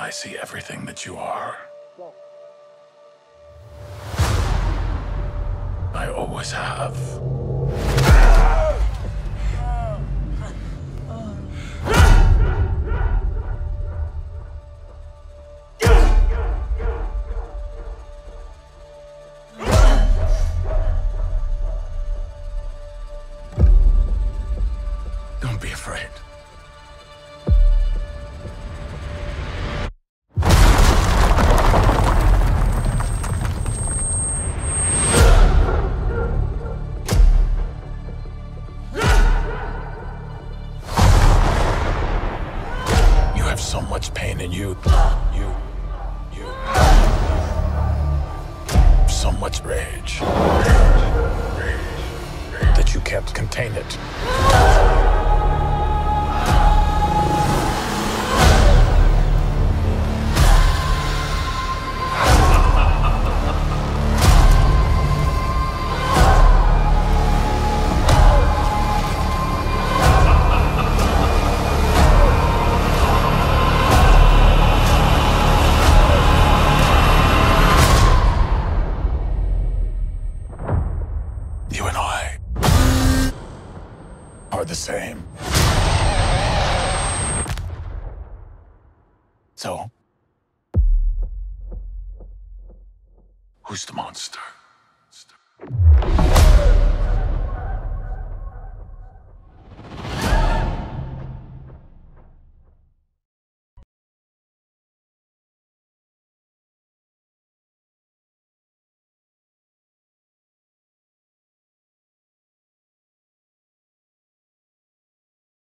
I see everything that you are. I always have. Don't be afraid. You have so much pain in you. So much rage. That you can't contain it. You and I are the same. So, who's the monster?